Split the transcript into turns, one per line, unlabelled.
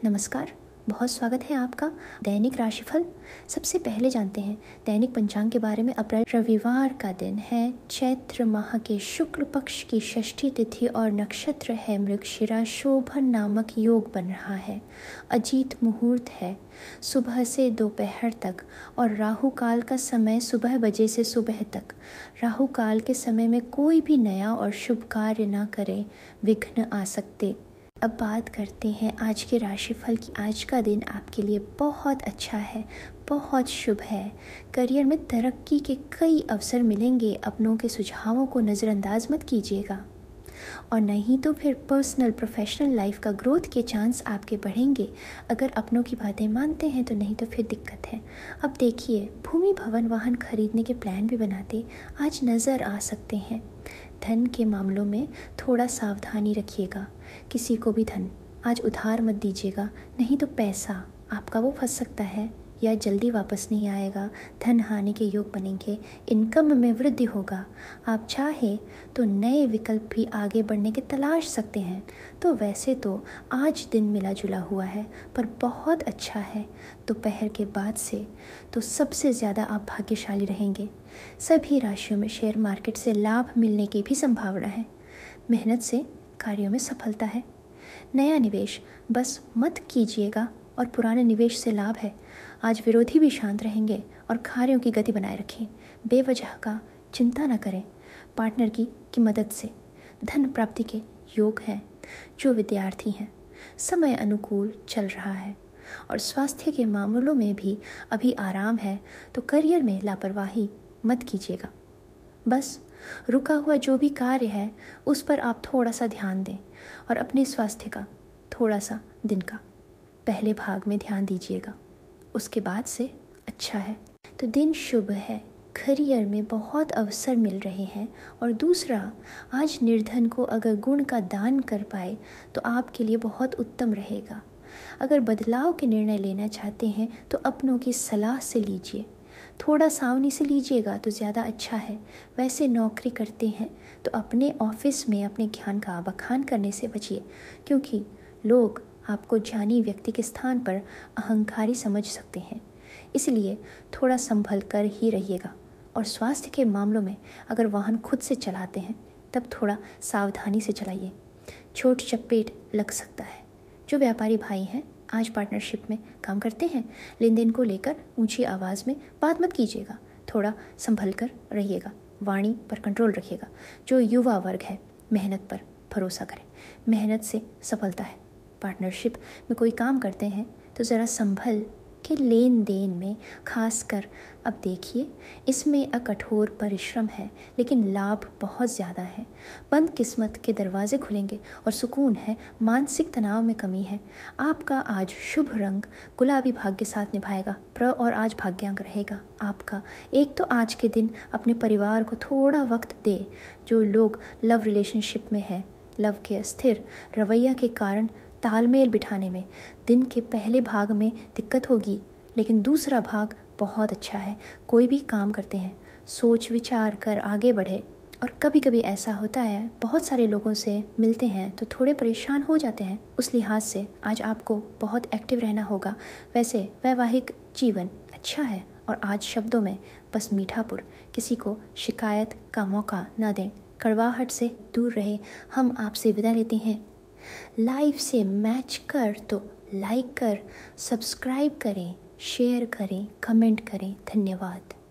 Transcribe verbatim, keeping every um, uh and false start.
नमस्कार, बहुत स्वागत है आपका दैनिक राशिफल। सबसे पहले जानते हैं दैनिक पंचांग के बारे में। अप्रैल रविवार का दिन है, चैत्र माह के शुक्ल पक्ष की षष्ठी तिथि और नक्षत्र है मृगशिरा। शोभन नामक योग बन रहा है। अजीत मुहूर्त है सुबह से दोपहर तक और राहु काल का समय सुबह बजे से सुबह तक। राहु काल के समय में कोई भी नया और शुभ कार्य न करें, विघ्न आ सकते। अब बात करते हैं आज के राशिफल की। आज का दिन आपके लिए बहुत अच्छा है, बहुत शुभ है। करियर में तरक्की के कई अवसर मिलेंगे। अपनों के सुझावों को नज़रअंदाज मत कीजिएगा, और नहीं तो फिर पर्सनल प्रोफेशनल लाइफ का ग्रोथ के चांस आपके बढ़ेंगे। अगर अपनों की बातें मानते हैं तो, नहीं तो फिर दिक्कत है। अब देखिए, भूमि भवन वाहन खरीदने के प्लान भी बनाते आज नज़र आ सकते हैं। धन के मामलों में थोड़ा सावधानी रखिएगा। किसी को भी धन आज उधार मत दीजिएगा, नहीं तो पैसा आपका वो फंस सकता है या जल्दी वापस नहीं आएगा। धन हानि के योग बनेंगे। इनकम में वृद्धि होगा। आप चाहे तो नए विकल्प भी आगे बढ़ने के तलाश सकते हैं। तो वैसे तो आज दिन मिला जुला हुआ है, पर बहुत अच्छा है। दोपहर के बाद से तो सबसे ज़्यादा आप भाग्यशाली रहेंगे। सभी राशियों में शेयर मार्केट से लाभ मिलने की भी संभावना है। मेहनत से कार्यों में सफलता है। नया निवेश बस मत कीजिएगा, और पुराने निवेश से लाभ है। आज विरोधी भी शांत रहेंगे और कार्यों की गति बनाए रखें। बेवजह का चिंता न करें। पार्टनर की की मदद से धन प्राप्ति के योग हैं। जो विद्यार्थी हैं, समय अनुकूल चल रहा है, और स्वास्थ्य के मामलों में भी अभी आराम है। तो करियर में लापरवाही मत कीजिएगा। बस रुका हुआ जो भी कार्य है उस पर आप थोड़ा सा ध्यान दें, और अपने स्वास्थ्य का थोड़ा सा दिन का पहले भाग में ध्यान दीजिएगा। उसके बाद से अच्छा है। तो दिन शुभ है। करियर में बहुत अवसर मिल रहे हैं। और दूसरा, आज निर्धन को अगर गुण का दान कर पाए तो आपके लिए बहुत उत्तम रहेगा। अगर बदलाव के निर्णय लेना चाहते हैं तो अपनों की सलाह से लीजिए। थोड़ा सावनी से लीजिएगा तो ज़्यादा अच्छा है। वैसे नौकरी करते हैं तो अपने ऑफिस में अपने ज्ञान का बखान करने से बचिए, क्योंकि लोग आपको जानी व्यक्ति के स्थान पर अहंकारी समझ सकते हैं। इसलिए थोड़ा संभल कर ही रहिएगा। और स्वास्थ्य के मामलों में अगर वाहन खुद से चलाते हैं तब थोड़ा सावधानी से चलाइए, चोट चपेट लग सकता है। जो व्यापारी भाई हैं, आज पार्टनरशिप में काम करते हैं, लेन देन को लेकर ऊंची आवाज़ में बात मत कीजिएगा। थोड़ा संभल कर रहिएगा। वाणी पर कंट्रोल रखिएगा। जो युवा वर्ग है, मेहनत पर भरोसा करें। मेहनत से सफलता है। पार्टनरशिप में कोई काम करते हैं तो ज़रा संभल के लेन देन में खासकर। अब देखिए, इसमें अकठोर परिश्रम है, लेकिन लाभ बहुत ज़्यादा है। बंद किस्मत के दरवाजे खुलेंगे और सुकून है। मानसिक तनाव में कमी है। आपका आज शुभ रंग गुलाबी भाग्य के साथ निभाएगा। प्र और आज भाग्यांक रहेगा आपका। एक तो आज के दिन अपने परिवार को थोड़ा वक्त दे। जो लोग लव रिलेशनशिप में है, लव के अस्थिर रवैया के कारण तालमेल बिठाने में दिन के पहले भाग में दिक्कत होगी, लेकिन दूसरा भाग बहुत अच्छा है। कोई भी काम करते हैं सोच विचार कर आगे बढ़े। और कभी कभी ऐसा होता है, बहुत सारे लोगों से मिलते हैं तो थोड़े परेशान हो जाते हैं। उस लिहाज से आज आपको बहुत एक्टिव रहना होगा। वैसे वैवाहिक जीवन अच्छा है, और आज शब्दों में बस मीठापुर। किसी को शिकायत का मौका न दें। कड़वाहट से दूर रहे। हम आपसे विदा लेते हैं। लाइफ से मैच कर तो लाइक कर, सब्सक्राइब करें, शेयर करें, कमेंट करें। धन्यवाद।